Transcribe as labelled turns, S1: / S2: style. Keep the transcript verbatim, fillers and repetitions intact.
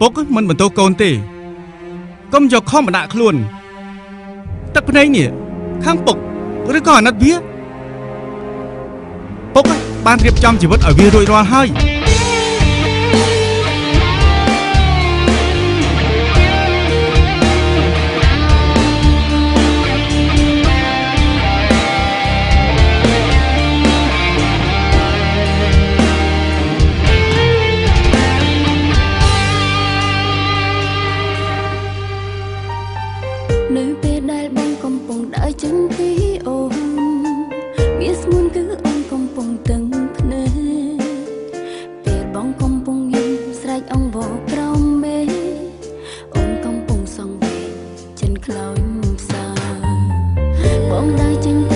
S1: ពុកមិនបន្តកូនទេកុំយកខំបដាក់ខ្លួនទឹកភ្នែកនេះខាងពុកឬក៏អាណិតវាពុកបានរៀបចំជីវិតឲ្យវារួចរាល់ហើយ
S2: នៅពេលដែលបងកំពុងដើរចេញពីអូនវាស្ងួនគឺអូនកំពុងតឹងភ្នែកពេលបងកំពុងយំស្រែកអង្វរក្រោមមេអូនកំពុងសង្វេគចិនខ្លោចផ្សាបងដើរចេញ